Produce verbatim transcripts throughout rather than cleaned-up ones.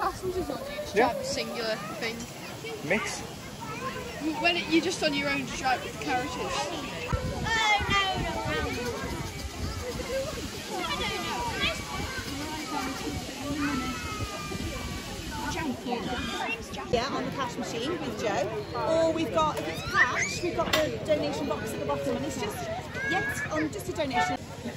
passengers or do you just Yeah. drive a singular thing? Mix. When it, you're just on your own to drive with the carriages. Yeah, on the cash machine with Joe. Or we've got, if it's cash, we've got the donation box at the bottom, and it's just, yes, on just a donation.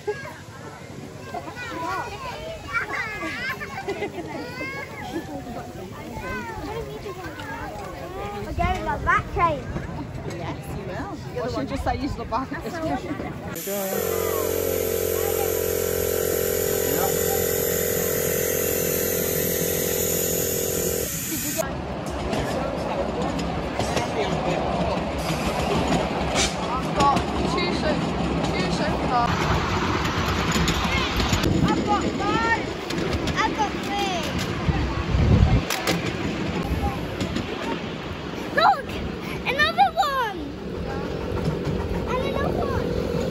We're going on that train. Yes, you will. Or should we just say use the back of this cushion? I've got two so two so far. I've got five. I've got three. Look! Another one! And another one.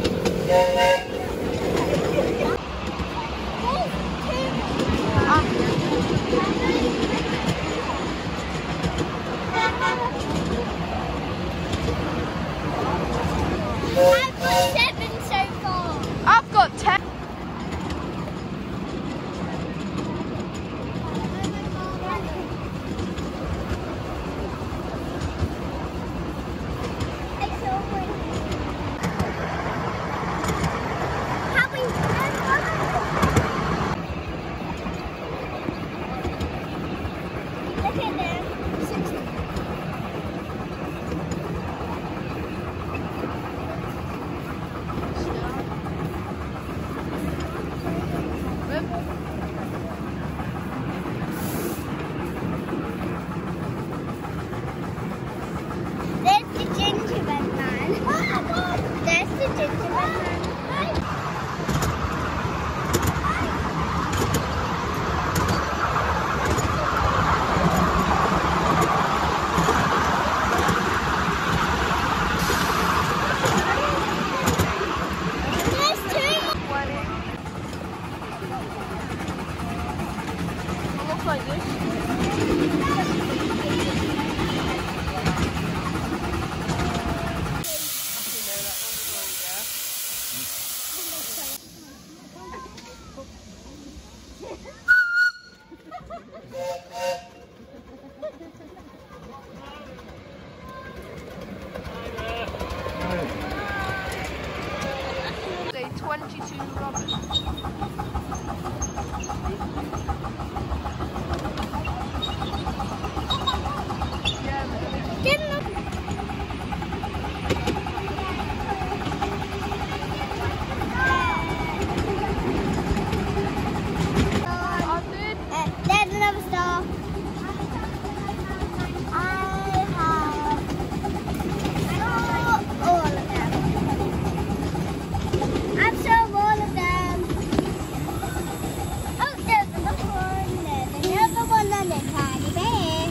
I've got seven so far. I've got ten. It's over. How we Look at them. sixty. There's the gingerbread man. There's the gingerbread man. There's two more. It looks like this. Day twenty-two Robin. Give them I did. Uh, there's another star. I have all, all of them. I've shown all of them. Oh, there's another one. There's another one on the tiny bear.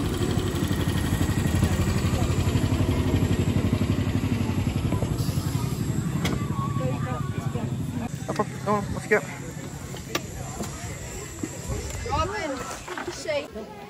No problem. Go on, off you go. Robin, say.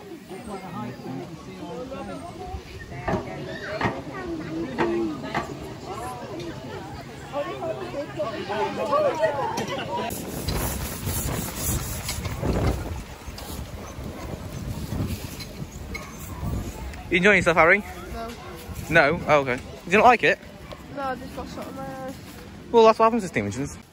You enjoying yourself, Harry? No. No? Oh, okay. You didn't like it? No, I just got something in my eyes. Well, that's what happens to steam engines.